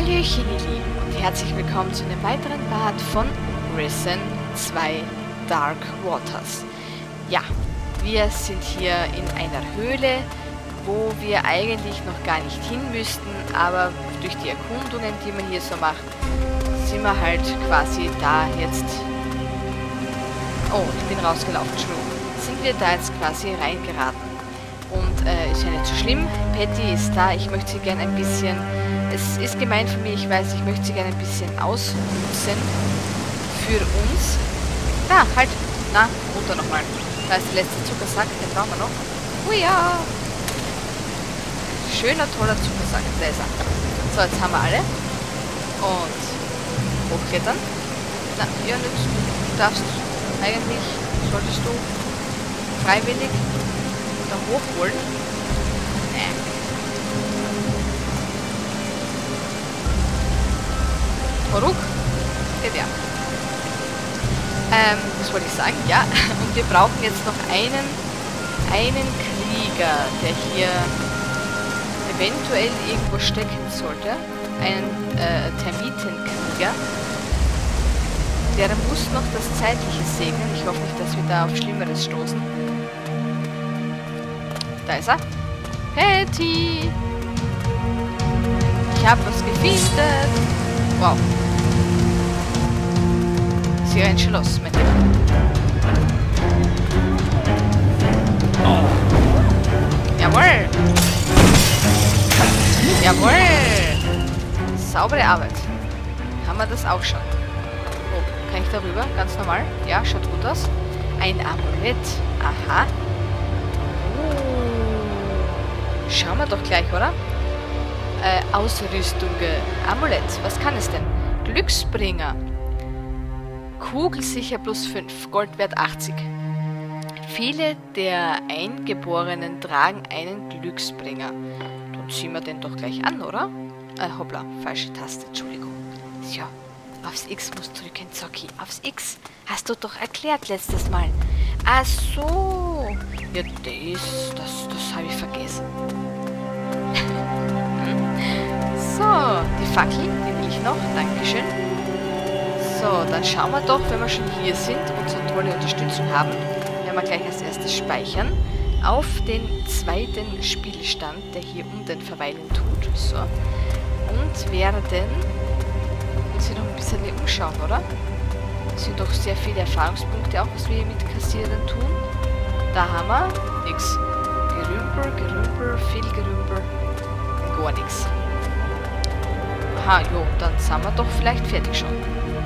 Hallöchen ihr Lieben und herzlich willkommen zu einem weiteren Part von Risen 2 Dark Waters. Ja, wir sind hier in einer Höhle, wo wir eigentlich noch gar nicht hin müssten, aber durch die Erkundungen, die man hier so macht, sind wir halt quasi da jetzt... Oh, ich bin rausgelaufen, Entschuldigung. Sind wir da jetzt quasi reingeraten. Und ist ja nicht so schlimm. Patty ist da, ich möchte sie gerne ein bisschen... Es ist gemein für mich, ich weiß, ich möchte sie gerne ein bisschen ausnutzen für uns. Da, halt. Na, runter nochmal. Da ist der letzte Zuckersack, den brauchen wir noch. Oh ja. Schöner, toller Zuckersack. Da ist er. So, jetzt haben wir alle. Und hochklettern. Na, ja, nicht. Du darfst eigentlich, solltest du freiwillig da hoch wollen. Ruck. Ja. Was wollte ich sagen? Ja, und wir brauchen jetzt noch einen Krieger, der hier eventuell irgendwo stecken sollte. Einen Termitenkrieger. Der muss noch das Zeitliche segnen. Ich hoffe nicht, dass wir da auf Schlimmeres stoßen. Da ist er. Patty! Ich habe was gefunden. Wow. Sie rennt schon los, mein Lieber. Oh. Jawohl! Jawohl! Saubere Arbeit. Haben wir das auch schon. Oh, kann ich darüber? Ganz normal. Ja, schaut gut aus. Ein Amulett. Aha. Schauen wir doch gleich, oder? Ausrüstung. Amulett. Was kann es denn? Glücksbringer. Kugelsicher plus 5. Goldwert 80. Viele der Eingeborenen tragen einen Glücksbringer. Dann ziehen wir den doch gleich an, oder? Hoppla. Falsche Taste. Entschuldigung. Ja. Aufs X musst du drücken, Zocki. Aufs X. Hast du doch erklärt letztes Mal. Ach so. Ja, das habe ich vergessen. So, die Fackel, die will ich noch. Dankeschön. So, dann schauen wir doch, wenn wir schon hier sind und so tolle Unterstützung haben, werden wir gleich als erstes speichern auf den zweiten Spielstand, der hier unten verweilen tut. So. Und werden uns hier noch ein bisschen umschauen, oder? Es sind doch sehr viele Erfahrungspunkte auch, was wir hier mit kassieren tun. Da haben wir nix. Gerümpel, viel Gerümpel. Gar nichts. Aha, jo, dann sind wir doch vielleicht fertig schon.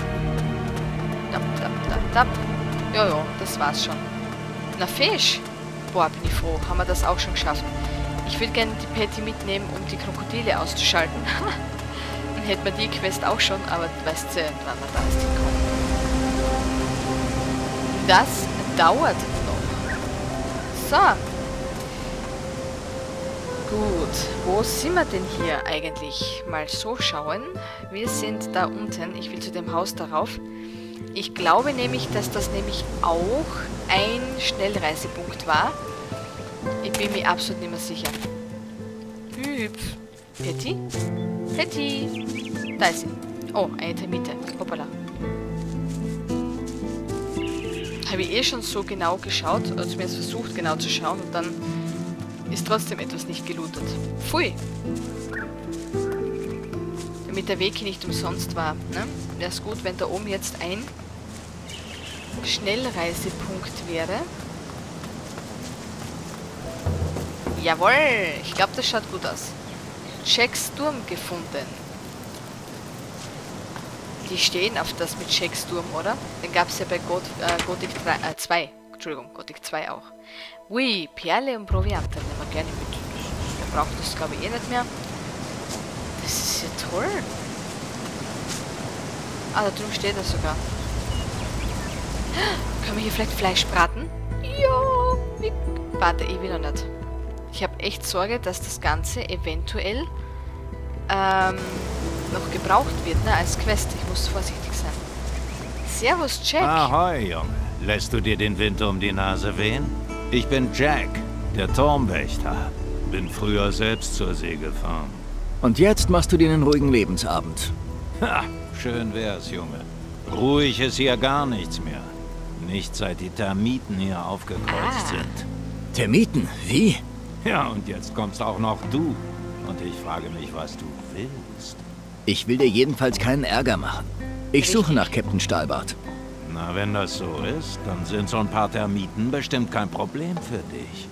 Jojo, das war's schon. Na, Fisch! Boah, bin ich froh. Haben wir das auch schon geschafft. Ich würde gerne die Patty mitnehmen, um die Krokodile auszuschalten. Dann hätten wir die Quest auch schon, aber du weißt ja, wann wir da ist hinkommen. Das dauert noch. So. Gut, wo sind wir denn hier eigentlich? Mal so schauen. Wir sind da unten. Ich will zu dem Haus darauf. Ich glaube nämlich, dass das nämlich auch ein Schnellreisepunkt war. Ich bin mir absolut nicht mehr sicher. Hüpf. Patty? Patty! Da ist sie. Oh, eine Termite. Hoppala. Habe ich eh schon so genau geschaut, oder zumindest versucht genau zu schauen und dann ist trotzdem etwas nicht gelootet. Pfui! Damit der Weg hier nicht umsonst war, ne? Wäre es gut, wenn da oben jetzt ein Schnellreisepunkt wäre. Jawohl! Ich glaube, das schaut gut aus. Jacks Turm gefunden. Die stehen auf das mit Jacks Turm, oder? Den gab es ja bei Gothic 2. Entschuldigung, Gothic 2 auch. Ui, Perle und Proviant, nehmen wir gerne mit. Wir brauchen das, glaube ich, eh nicht mehr. Das ist ja toll. Ah, da drüben steht er sogar. Können wir hier vielleicht Fleisch braten? Ja. Warte, ich will noch nicht. Ich habe echt Sorge, dass das Ganze eventuell noch gebraucht wird, ne, als Quest. Ich muss vorsichtig sein. Servus, Jack. Ahoi, Junge. Lässt du dir den Wind um die Nase wehen? Ich bin Jack, der Turmwächter. Bin früher selbst zur See gefahren. Und jetzt machst du dir einen ruhigen Lebensabend. Ha, schön wär's, Junge. Ruhig ist hier gar nichts mehr. Nicht seit die Termiten hier aufgekreuzt sind. Termiten? Wie? Ja, und jetzt kommst auch noch du. Und ich frage mich, was du willst. Ich will dir jedenfalls keinen Ärger machen. Ich suche nach Captain Stahlbart. Na, wenn das so ist, dann sind so ein paar Termiten bestimmt kein Problem für dich.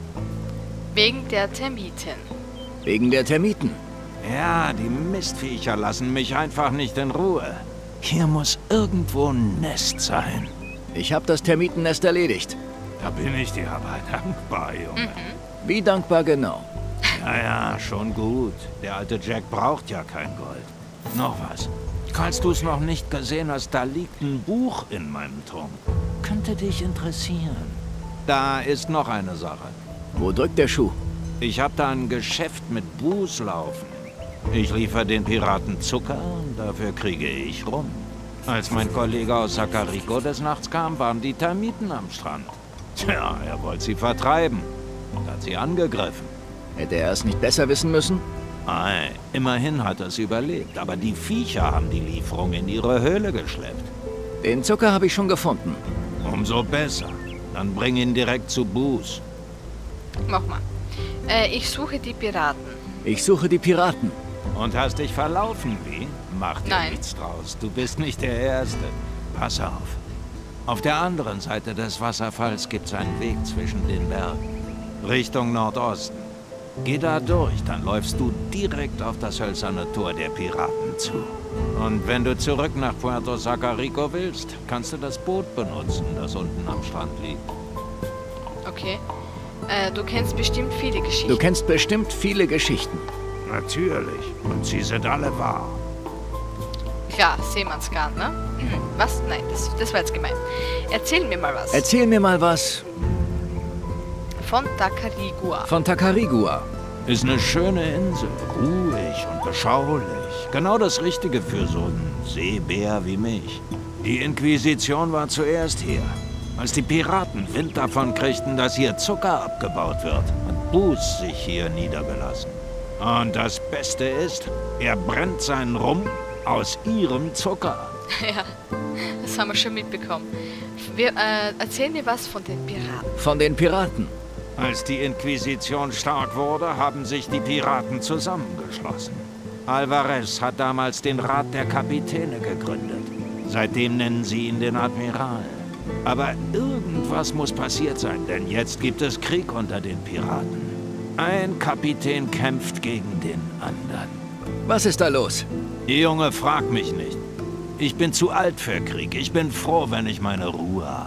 Wegen der Termiten. Wegen der Termiten. Ja, die Mistviecher lassen mich einfach nicht in Ruhe. Hier muss irgendwo ein Nest sein. Ich habe das Termitennest erledigt. Da bin ich dir aber dankbar, Junge. Wie dankbar genau? Ja, schon gut. Der alte Jack braucht ja kein Gold. Noch was. Falls du es noch nicht gesehen hast, da liegt ein Buch in meinem Turm. Könnte dich interessieren. Da ist noch eine Sache. Wo drückt der Schuh? Ich habe da ein Geschäft mit Buß laufen. Ich liefere den Piraten Zucker und dafür kriege ich rum. Als mein Kollege aus Sakariko des Nachts kam, waren die Termiten am Strand. Tja, er wollte sie vertreiben und hat sie angegriffen. Hätte er es nicht besser wissen müssen? Ei, immerhin hat er es überlebt, aber die Viecher haben die Lieferung in ihre Höhle geschleppt. Den Zucker habe ich schon gefunden. Umso besser. Dann bring ihn direkt zu Buß. Mach mal. Ich suche die Piraten. Ich suche die Piraten. Und hast dich verlaufen, wie? Mach dir Nein. nichts draus. Du bist nicht der Erste. Pass auf. Auf der anderen Seite des Wasserfalls gibt's einen Weg zwischen den Bergen. Richtung Nordosten. Geh da durch, dann läufst du direkt auf das hölzerne Tor der Piraten zu. Und wenn du zurück nach Puerto Sakariko willst, kannst du das Boot benutzen, das unten am Strand liegt. Okay. Du kennst bestimmt viele Geschichten. Du kennst bestimmt viele Geschichten. Natürlich. Und sie sind alle wahr. Klar, Seemannsgarn, ne? Was? Nein, das war jetzt gemein. Erzähl mir mal was. Erzähl mir mal was Von Tacarigua. von Tacarigua. Ist eine schöne Insel. Ruhig und beschaulich. Genau das Richtige für so einen Seebär wie mich. Die Inquisition war zuerst hier. Als die Piraten Wind davon kriegten, dass hier Zucker abgebaut wird, hat Buß sich hier niedergelassen. Und das Beste ist, er brennt seinen Rum aus ihrem Zucker. Ja, das haben wir schon mitbekommen. Erzähl mir was von den Piraten. Von den Piraten. Als die Inquisition stark wurde, haben sich die Piraten zusammengeschlossen. Alvarez hat damals den Rat der Kapitäne gegründet. Seitdem nennen sie ihn den Admiral. Aber irgendwas muss passiert sein, denn jetzt gibt es Krieg unter den Piraten. Ein Kapitän kämpft gegen den anderen. Was ist da los? Junge, frag mich nicht. Ich bin zu alt für Krieg. Ich bin froh, wenn ich meine Ruhe habe.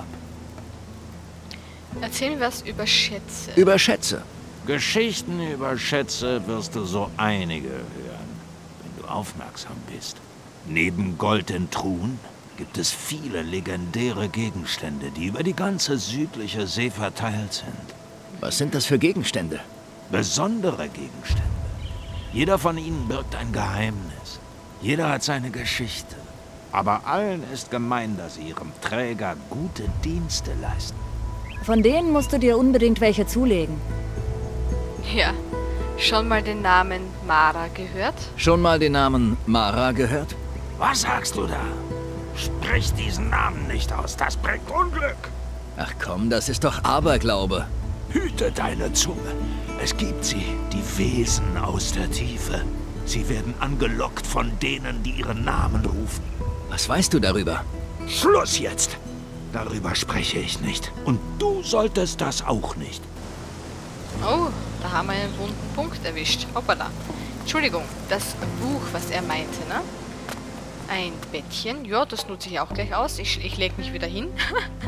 Erzähl mir was über Schätze. Über Schätze. Geschichten über Schätze wirst du so einige hören, wenn du aufmerksam bist. Neben Gold in Truhen gibt es viele legendäre Gegenstände, die über die ganze südliche See verteilt sind. Was sind das für Gegenstände? Besondere Gegenstände. Jeder von ihnen birgt ein Geheimnis. Jeder hat seine Geschichte. Aber allen ist gemein, dass sie ihrem Träger gute Dienste leisten. Von denen musst du dir unbedingt welche zulegen. Ja, schon mal den Namen Mara gehört? Schon mal den Namen Mara gehört? Was sagst du da? Sprich diesen Namen nicht aus, das bringt Unglück. Ach komm, das ist doch Aberglaube. Hüte deine Zunge. Es gibt sie, die Wesen aus der Tiefe. Sie werden angelockt von denen, die ihren Namen rufen. Was weißt du darüber? Schluss jetzt! Darüber spreche ich nicht. Und du solltest das auch nicht. Oh, da haben wir einen wunden Punkt erwischt. Hoppala. Entschuldigung, das Buch, was er meinte, ne? Ein Bettchen. Ja, das nutze ich auch gleich aus. Ich lege mich wieder hin.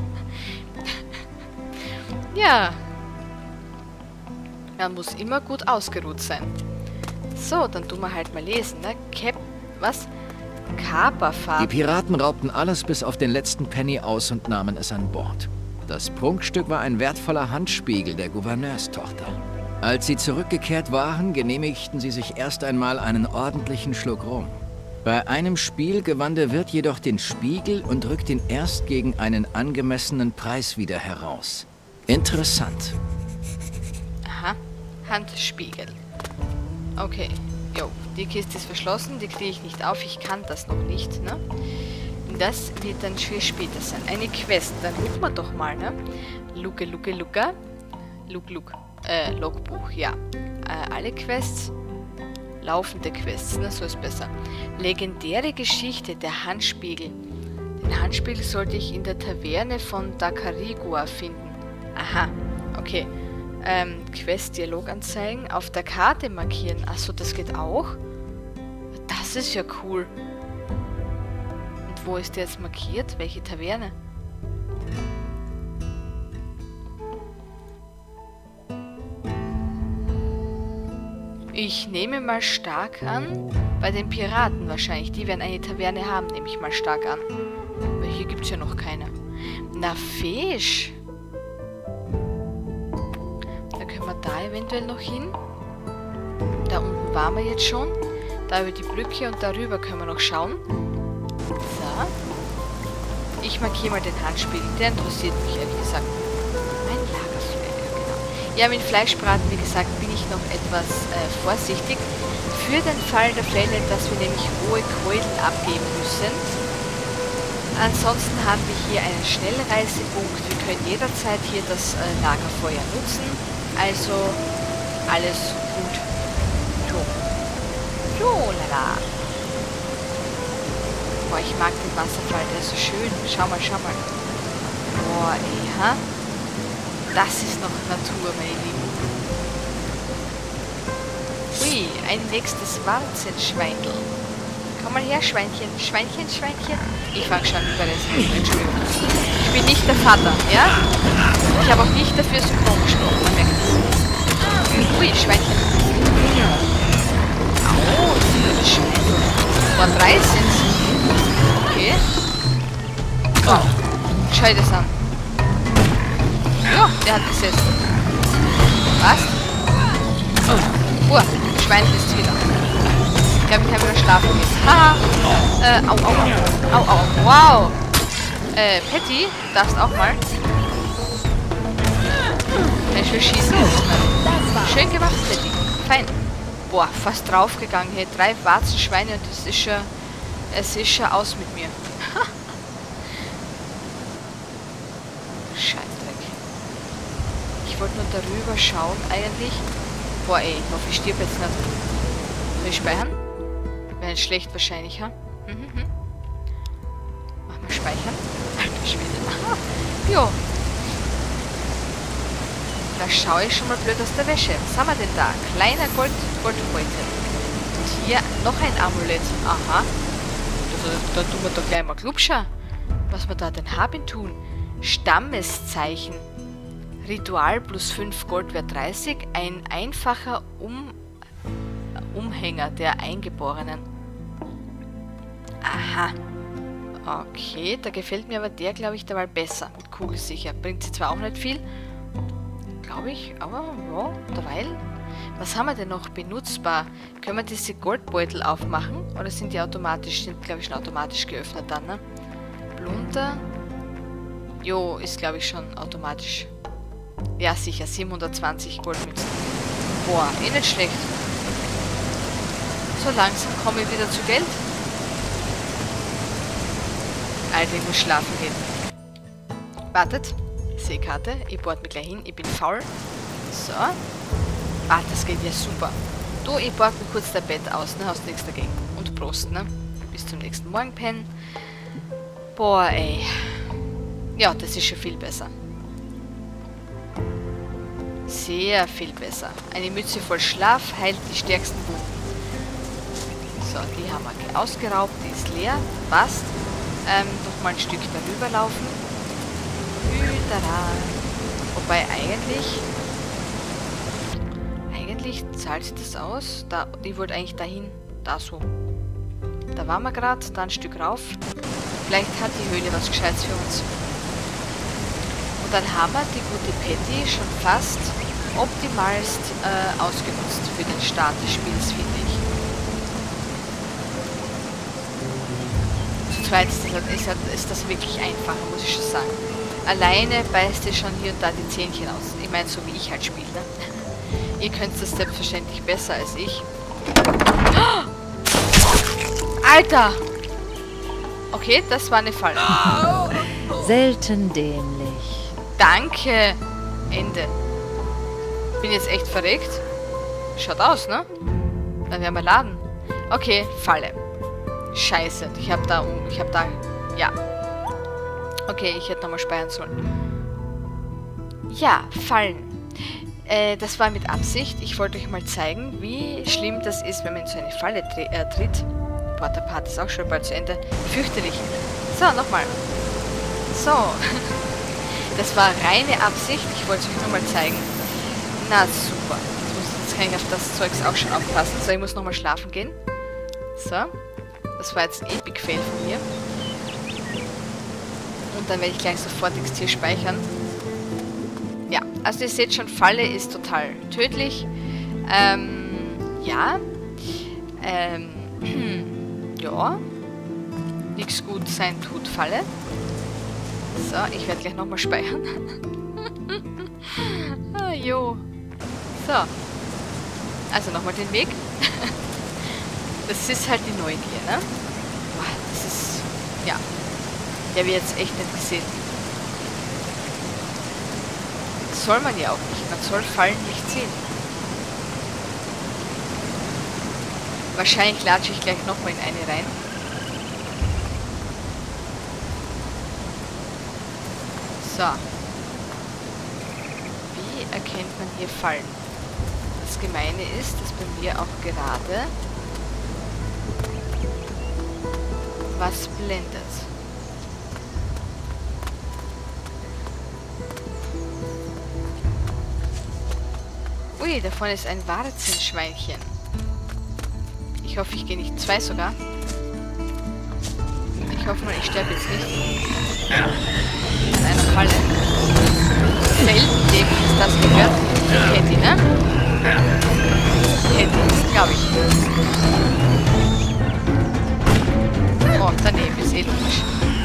Ja. Man muss immer gut ausgeruht sein. So, dann tun wir halt mal lesen, ne? Was? Kaperfahrt. Die Piraten raubten alles bis auf den letzten Penny aus und nahmen es an Bord. Das Prunkstück war ein wertvoller Handspiegel der Gouverneurstochter. Als sie zurückgekehrt waren, genehmigten sie sich erst einmal einen ordentlichen Schluck Rum. Bei einem Spiel gewann der Wirt jedoch den Spiegel und rückt ihn erst gegen einen angemessenen Preis wieder heraus. Interessant. Aha, Handspiegel. Okay, Jo, die Kiste ist verschlossen, die kriege ich nicht auf. Ich kann das noch nicht, ne? Das wird dann für später sein. Eine Quest, dann gucken wir doch mal, ne? Luke. Logbuch, ja. Alle Quests. Laufende Quests, ne? So ist besser. Legendäre Geschichte, der Handspiegel. Den Handspiegel sollte ich in der Taverne von Dakarigua finden. Aha, okay. Quest-Dialog anzeigen. Auf der Karte markieren. Achso, das geht auch? Das ist ja cool. Und wo ist der jetzt markiert? Welche Taverne? Ich nehme mal stark an, bei den Piraten wahrscheinlich. Die werden eine Taverne haben, nehme ich mal stark an. Weil hier gibt es ja noch keine. Na, Fisch. Da können wir da eventuell noch hin. Da unten waren wir jetzt schon. Da über die Brücke und darüber können wir noch schauen. So. Ich markiere mal den Handspiegel. Der interessiert mich ehrlich gesagt. Mein Lagerfeuer, genau. Ja, mit Fleischbraten, wie gesagt, bin ich noch etwas vorsichtig. Für den Fall der Fälle, dass wir nämlich rohe Keulen abgeben müssen. Ansonsten haben wir hier einen Schnellreisepunkt. Wir können jederzeit hier das Lagerfeuer nutzen. Also alles gut. Jo, lala. Boah, ich mag den Wasserfall, der ist so schön. Schau mal. Boah, ey, ha? Das ist noch Natur, meine Lieben. Ui, ein nächstes Warzenschweindel. Komm mal her, Schweinchen. Schweinchen. Ich fange schon über das an. Entschuldigung. Ich bin nicht der Vater, ja? Ich habe auch nicht dafür synchron gesprochen, man merkt es. Ui, Schweinchen. Oh, das ist Schweindel. Boah, 3 sind sie. Okay. So, schau dir das an. Ja, der hat gesessen. Was? Schweindel ist wieder. Ich glaube, ich kann wieder schlafen gehen. Haha. Au. Wow. Patty, darfst auch mal. Ich will schießen. Schön gemacht, Patty. Fein. Boah, fast draufgegangen. Hey, 3 Warzenschweine und es ist schon aus mit mir. Scheißdreck. Ich wollte nur darüber schauen, eigentlich. Boah, ey, ich hoffe, ich stirb jetzt nicht. Soll ich speichern? Wäre nicht schlecht wahrscheinlich, ha? Mach mal speichern. Alter Schwede. Aha. Jo. Da schaue ich schon mal blöd aus der Wäsche. Was haben wir denn da? Kleiner Goldbeutel. Und hier noch ein Amulett. Aha. Da tun wir doch gleich mal Klubscher. Was wir da denn haben tun? Stammeszeichen. Ritual plus 5 Gold wert 30. Ein einfacher Umhänger der Eingeborenen. Aha. Okay, da gefällt mir aber der, glaube ich, derweil besser. Mit kugelsicher. Bringt sie zwar auch nicht viel, glaube ich, aber ja, derweil. Was haben wir denn noch benutzbar? Können wir diese Goldbeutel aufmachen? Oder sind die automatisch, glaube ich, schon automatisch geöffnet dann, ne? Plunder. Jo, ist, glaube ich, schon automatisch. Ja, sicher, 720 Goldmünzen. Boah, eh nicht schlecht. So langsam komme ich wieder zu Geld. Alter, ich muss schlafen gehen. Wartet. Seekarte. Ich bohrt mich gleich hin. Ich bin faul. So. Ah, das geht ja super. Du, ich bohrt mir kurz dein Bett aus, ne? Hast nichts dagegen. Und Prost, ne? Bis zum nächsten Morgen pennen. Boah, ey. Ja, das ist schon viel besser. Sehr viel besser. Eine Mütze voll Schlaf heilt die stärksten Wunden. So, die haben wir ausgeraubt. Die ist leer. Passt. Noch mal ein Stück darüber laufen. Wobei eigentlich zahlt sich das aus. Da, die wollte eigentlich dahin. Da so. Da waren wir gerade. Da ein Stück rauf. Vielleicht hat die Höhle was Gescheites für uns. Und dann haben wir die gute Patty schon fast optimalst ausgenutzt für den Start des Spiels, finde ich. Zu zweit ist das wirklich einfacher, muss ich schon sagen. Alleine beißt ihr schon hier und da die Zähnchen aus. Ich meine, so wie ich halt spiele. Ne? Ihr könnt das selbstverständlich besser als ich. Alter! Okay, das war eine Falle. Selten dämlich. Danke! Ende. Bin jetzt echt verrückt. Schaut aus, ne? Dann werden wir laden. Okay, Falle. Scheiße. Ich hab da... Ja. Okay, ich hätte nochmal speichern sollen. Ja, Fallen. Das war mit Absicht. Ich wollte euch mal zeigen, wie schlimm das ist, wenn man in so eine Falle tritt. Boah, der Part ist auch schon bald zu Ende. Fürchterlich. So, nochmal. So. Das war reine Absicht. Ich wollte es euch nur mal zeigen. Na, super. Jetzt kann ich auf das Zeugs auch schon aufpassen. So, ich muss nochmal schlafen gehen. So. Das war jetzt ein Epic-Fail von mir. Und dann werde ich gleich sofort XT speichern. Ja, also ihr seht schon, Falle ist total tödlich. Ja. Ja. Nichts gut sein tut Falle. So, ich werde gleich nochmal speichern. Ah, jo. So. Also nochmal den Weg. Das ist halt die Neugier, ne? Boah, das ist... Ja. Der wird jetzt echt nicht gesehen. Soll man ja auch nicht. Man soll Fallen nicht sehen. Wahrscheinlich latsche ich gleich nochmal in eine rein. So. Wie erkennt man hier Fallen? Das Gemeine ist, dass bei mir auch gerade was blendet. Ui, da vorne ist ein Warzenschweinchen. Ich hoffe, ich gehe nicht 2 sogar. Ich hoffe mal, ich sterbe jetzt nicht. An einer Falle. Selten dem ist das gehört. Kennt ihr, ne? Kennt ihr, glaube ich. Oh, daneben ist eh logisch.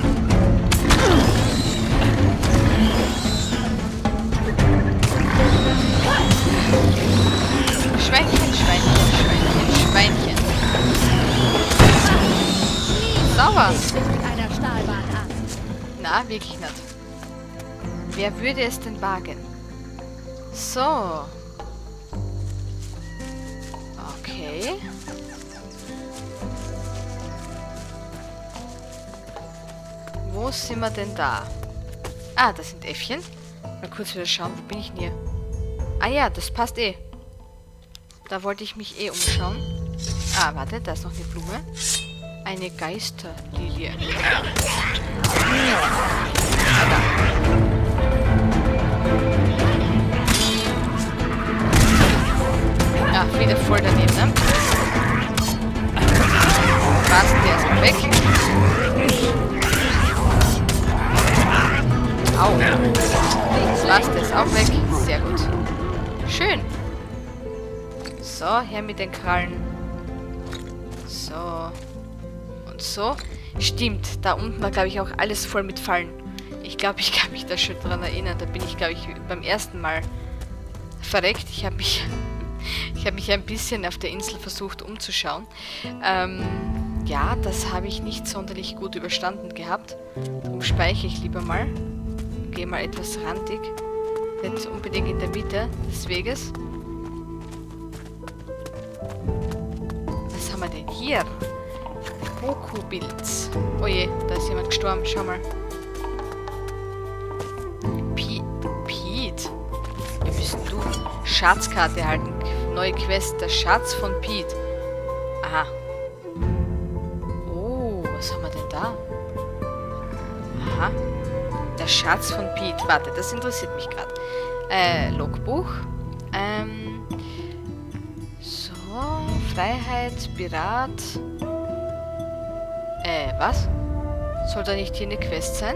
Schweinchen, Schweinchen, Schweinchen, Schweinchen. Sauber. Na, wirklich nicht. Wer würde es denn wagen? So. Okay. Wo sind wir denn da? Ah, das sind Äffchen. Mal kurz wieder schauen, wo bin ich denn hier? Ah ja, das passt eh. Da wollte ich mich eh umschauen. Ah, warte, da ist noch eine Blume. Eine Geisterlilie. Ah, da. Ja, wieder voll daneben, ne? Rasen wir erstmal weg. Au. Last ist auch weg. Sehr gut. Schön. So, her mit den Krallen. So. Und so. Stimmt, da unten war, glaube ich, auch alles voll mit Fallen. Ich glaube, ich kann mich da schon dran erinnern. Da bin ich, glaube ich, beim ersten Mal verreckt. Ich habe mich ein bisschen auf der Insel versucht umzuschauen. Ja, das habe ich nicht sonderlich gut überstanden gehabt. Darum speichere ich lieber mal. Gehe mal etwas randig. Nicht unbedingt in der Mitte des Weges. Was haben wir denn hier? Goku-Pilz. Oh je, da ist jemand gestorben. Schau mal. Pete. Wie bist du? Schatzkarte erhalten. Neue Quest. Der Schatz von Pete. Aha. Oh, was haben wir denn da? Aha. Der Schatz von Pete. Warte, das interessiert mich gerade. Logbuch. So. Freiheit, Pirat. Was? Soll da nicht hier eine Quest sein?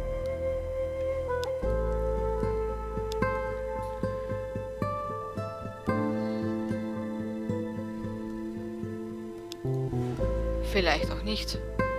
Vielleicht auch nicht.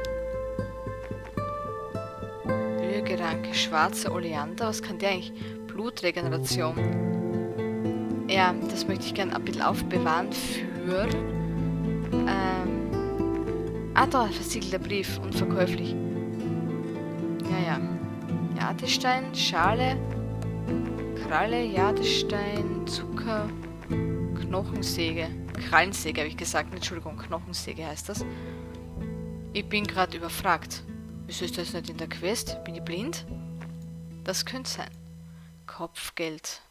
Blühgeranke, schwarzer Oleander. Was kann der eigentlich? Blutregeneration. Ja, das möchte ich gerne ein bisschen aufbewahren für... da, versiegelter Brief, unverkäuflich. Ja. Jadestein, Schale, Kralle, Jadestein, Zucker, Knochensäge. Krallensäge habe ich gesagt, Entschuldigung, Knochensäge heißt das. Ich bin gerade überfragt. Wieso ist das nicht in der Quest? Bin ich blind? Das könnte sein. Kopfgeld.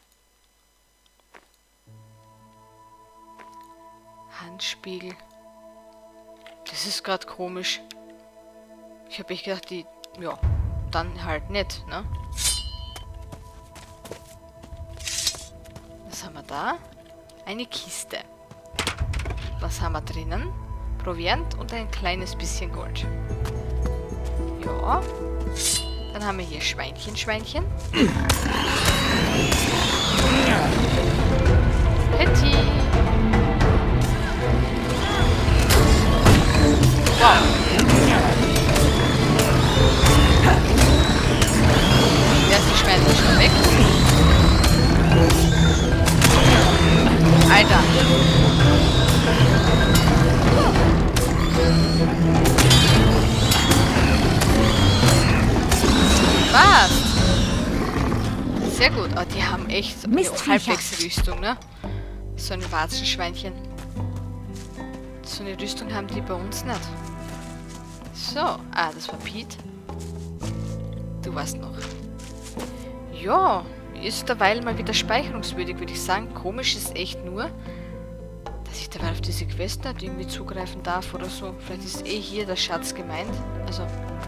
Handspiegel. Das ist gerade komisch. Ich habe echt gedacht, die... Ja, dann halt nicht, ne? Was haben wir da? Eine Kiste. Was haben wir drinnen? Proviant und ein kleines bisschen Gold. Ja. Dann haben wir hier Schweinchen. Petty. Wow. Der ist die Schweinchen schon weg. Alter. Was? Sehr gut. Oh, die haben echt halbwegs Rüstung, ne? So ein Warzenschweinchen. So eine Rüstung haben die bei uns nicht. So. Ah, das war Pete. Du warst noch. Ja, ist derweil mal wieder speicherungswürdig, würde ich sagen. Komisch ist echt nur, dass ich derweil auf diese Quest nicht irgendwie zugreifen darf oder so. Vielleicht ist eh hier der Schatz gemeint. Also...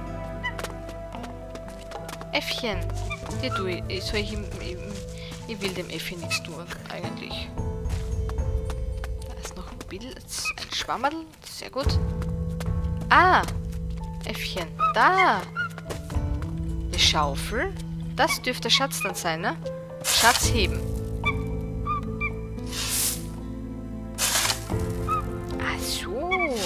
Äffchen. Dir tue ich. Ich will dem Äffchen nichts tun, eigentlich. Da ist noch ein Bild, ein Schwammerl. Sehr gut. Ah! Äffchen. Da! Eine Schaufel. Das dürfte der Schatz dann sein, ne? Schatz heben. Ach so.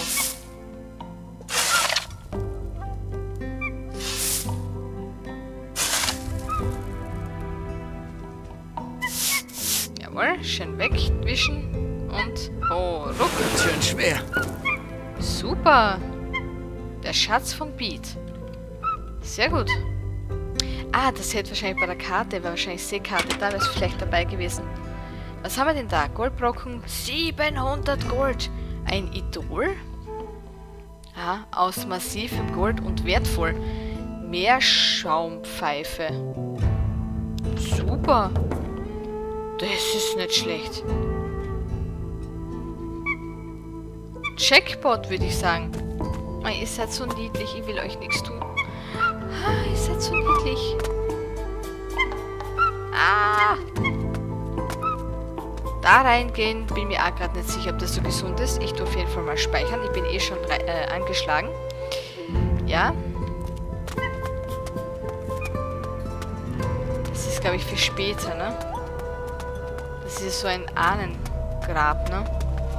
Jawohl, schön wegwischen und ruck. Schön schwer. Super. Der Schatz von Pete. Sehr gut. Ah, das hätte wahrscheinlich bei der Karte, wäre wahrscheinlich Seekarte, da wäre es vielleicht dabei gewesen. Was haben wir denn da? Goldbrocken, 700 Gold. Ein Idol? Ah, aus massivem Gold und wertvoll. Meerschaumpfeife. Super. Das ist nicht schlecht. Jackpot, würde ich sagen. Oh, ihr seid so niedlich, ich will euch nichts tun. Ah, ihr seid so niedlich. Ah! Da reingehen, bin mir auch gerade nicht sicher, ob das so gesund ist. Ich tue auf jeden Fall mal speichern. Ich bin eh schon angeschlagen. Ja. Das ist, glaube ich, für später, ne? Das ist so ein Ahnengrab, ne?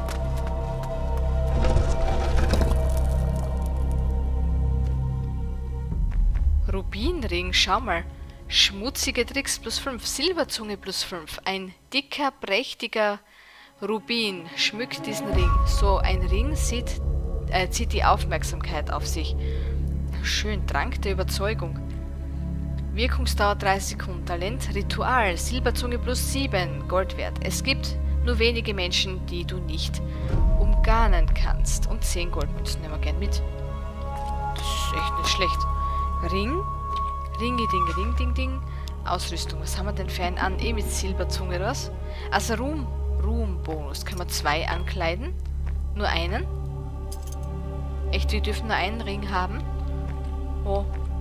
Rubinring, schau mal. Schmutzige Tricks plus 5, Silberzunge plus 5. Ein dicker, prächtiger Rubin schmückt diesen Ring. So ein Ring zieht die Aufmerksamkeit auf sich. Schön, Trank der Überzeugung. Wirkungsdauer 30 Sekunden. Talent, Ritual, Silberzunge plus 7, Gold wert. Es gibt nur wenige Menschen, die du nicht umgarnen kannst. Und 10 Goldmünzen nehmen wir gern mit. Das ist echt nicht schlecht. Ring. Ringi-Ding-Ring-Ding-Ding. Ausrüstung. Was haben wir denn für einen an? Eh mit Silberzunge oder was? Also Ruhm-Bonus. Können wir 2 ankleiden? Nur einen? Echt, wir dürfen nur einen Ring haben? Oh.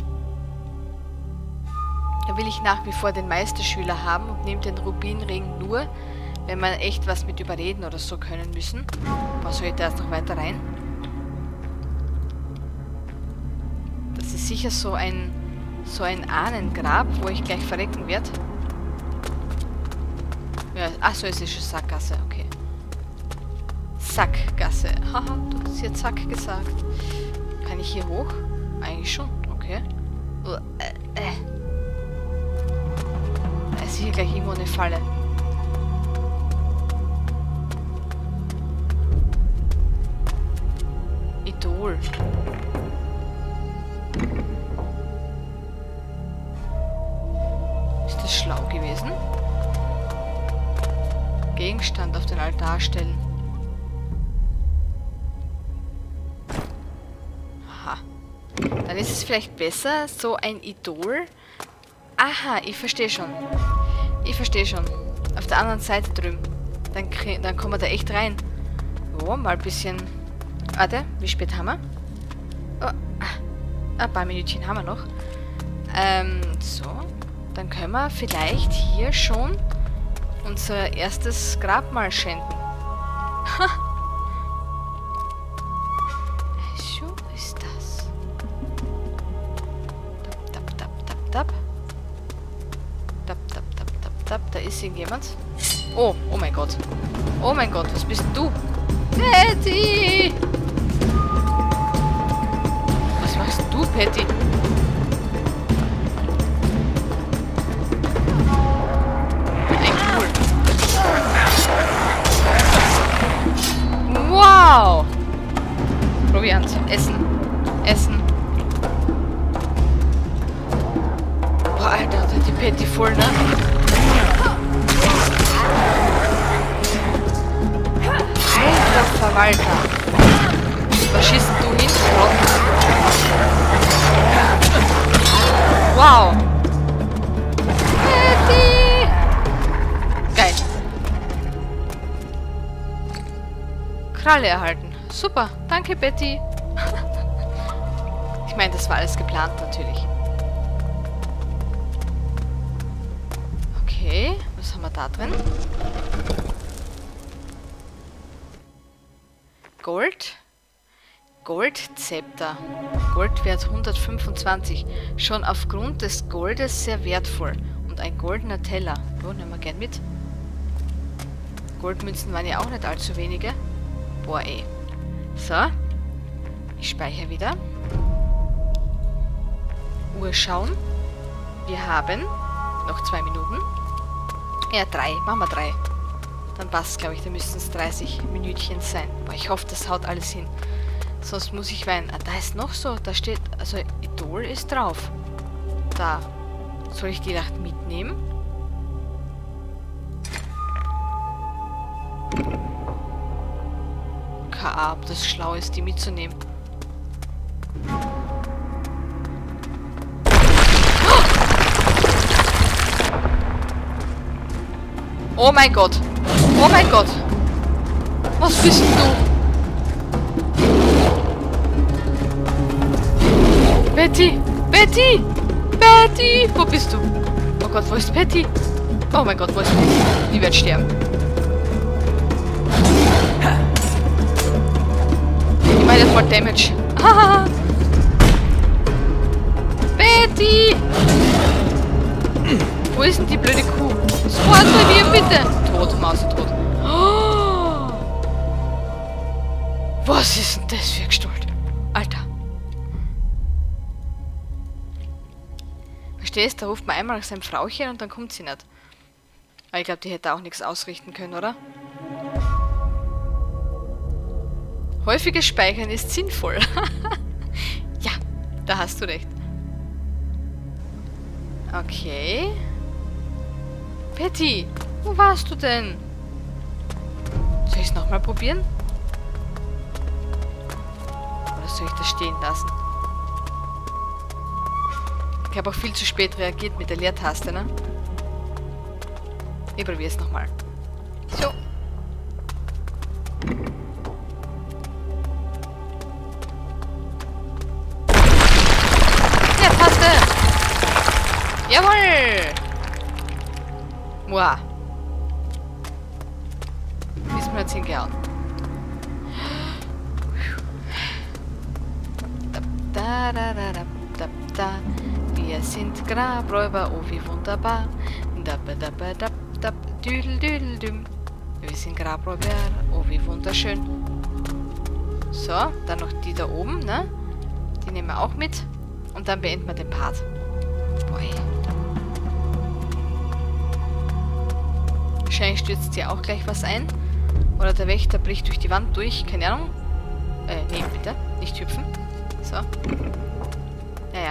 Da will ich nach wie vor den Meisterschüler haben und nehme den Rubinring nur, wenn wir echt was mit überreden oder so können müssen. Was soll ich da erst noch weiter rein? Das ist sicher so ein Ahnengrab, wo ich gleich verrecken werde. Ja, achso, es ist schon Sackgasse, okay. Sackgasse. Haha, du hast hier Zack gesagt. Kann ich hier hoch? Eigentlich schon, okay. Da ist hier gleich irgendwo eine Falle. Ich Idol. Ist das schlau gewesen? Gegenstand auf den Altar stellen. Aha. Dann ist es vielleicht besser, so ein Idol... Aha, ich verstehe schon. Ich verstehe schon. Auf der anderen Seite drüben. Dann kommen wir da echt rein. Oh, mal ein bisschen... Warte, wie spät haben wir? Oh, ein paar Minütchen haben wir noch. So. Dann können wir vielleicht hier schon unser erstes Grabmal schänden. Ha! So ist das. Tap, tap, tap, tap, tap. Tap, tap, tap, tap, tap. Da ist irgendjemand. Oh, oh mein Gott. Oh mein Gott, was bist du? Patty! Was machst du, Patty? Wow! Proviant. Essen. Essen. Boah, Alter, hat die Patty voll, ne? Alter Verwalter. Was schießt du hin? Wow! Patty! Geil. Kralle erhalten. Super. Danke, Betty. Ich meine, das war alles geplant, natürlich. Okay. Was haben wir da drin? Gold. Goldzepter. Goldwert 125. Schon aufgrund des Goldes sehr wertvoll. Und ein goldener Teller. Oh, nehmen wir gern mit. Goldmünzen waren ja auch nicht allzu wenige. Boah, ey. So. Ich speichere wieder. Uhr schauen. Wir haben noch 2 Minuten. Ja, 3. Machen wir 3. Dann passt, glaube ich. Da müssten es 30 Minütchen sein. Boah, ich hoffe, das haut alles hin. Sonst muss ich weinen. Ah, da ist noch so. Da steht... Also, Idol ist drauf. Da. Soll ich die Nacht mitnehmen? K.A., ob das schlau ist, die mitzunehmen. Oh mein Gott! Oh mein Gott! Was bist denn du? Betty! Betty! Betty! Wo bist du? Oh Gott, wo ist Betty? Oh mein Gott, wo ist Betty? Die wird sterben. Ich meine voll Damage. Betty! Wo ist denn die blöde Kuh? Sofort bei mir, bitte! Tot, Mausetot. Oh. Was ist denn das für Gestalt? Alter. Verstehst du? Da ruft man einmal nach seinem Frauchen und dann kommt sie nicht. Aber ich glaube, die hätte auch nichts ausrichten können, oder? Häufiges Speichern ist sinnvoll. Ja, da hast du recht. Okay. Patty, wo warst du denn? Soll ich es nochmal probieren? Oder soll ich das stehen lassen? Ich habe auch viel zu spät reagiert mit der Leertaste, ne? Ich probiere es nochmal. So. Leertaste! Jawohl! Wow. Ist mir jetzt hingehauen. Da, da, da, da, da, da. Wir sind Grabräuber, oh wie wunderbar. Da, da, da, da, da, düdel, düdel, düm. Wir sind Grabräuber, oh wie wunderschön. So, dann noch die da oben, ne? Die nehmen wir auch mit. Und dann beenden wir den Part. Boy. Wahrscheinlich stürzt hier auch gleich was ein. Oder der Wächter bricht durch die Wand durch. Keine Ahnung. Nee, bitte. Nicht hüpfen. So. Ja.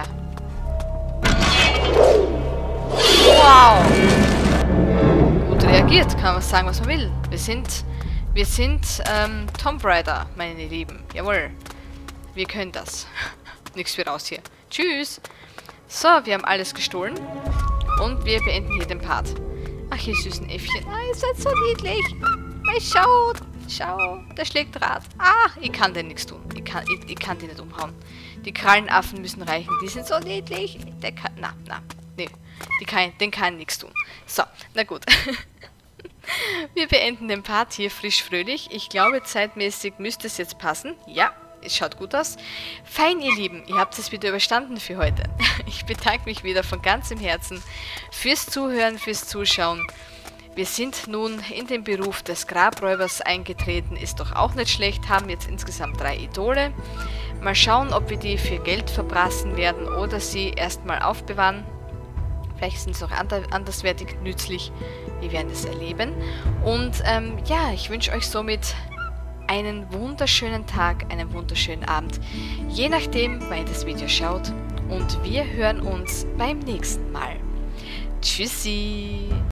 Wow! Gut reagiert, kann man sagen, was man will. Wir sind Tomb Raider, meine Lieben. Jawohl. Wir können das. Nichts für raus hier. Tschüss. So, wir haben alles gestohlen. Und wir beenden hier den Part. Ach, ihr süßen Äffchen. Ah, ihr seid so niedlich. Schaut. Schau, der schlägt Rad. Ah, ich kann den nichts tun. Ich kann die nicht umhauen. Die Krallenaffen müssen reichen. Die sind so niedlich. Der kann... Nee. Den kann nichts tun. So, na gut. Wir beenden den Part hier frisch fröhlich. Ich glaube, zeitmäßig müsste es jetzt passen. Ja, es schaut gut aus. Fein, ihr Lieben. Ihr habt es wieder überstanden für heute. Ich bedanke mich wieder von ganzem Herzen fürs Zuhören, fürs Zuschauen. Wir sind nun in den Beruf des Grabräubers eingetreten, ist doch auch nicht schlecht, haben jetzt insgesamt 3 Idole. Mal schauen, ob wir die für Geld verbrassen werden oder sie erstmal aufbewahren. Vielleicht sind sie auch anderswertig nützlich, wir werden es erleben. Und ja, ich wünsche euch somit einen wunderschönen Tag, einen wunderschönen Abend, je nachdem, wann ihr das Video schaut. Und wir hören uns beim nächsten Mal. Tschüssi!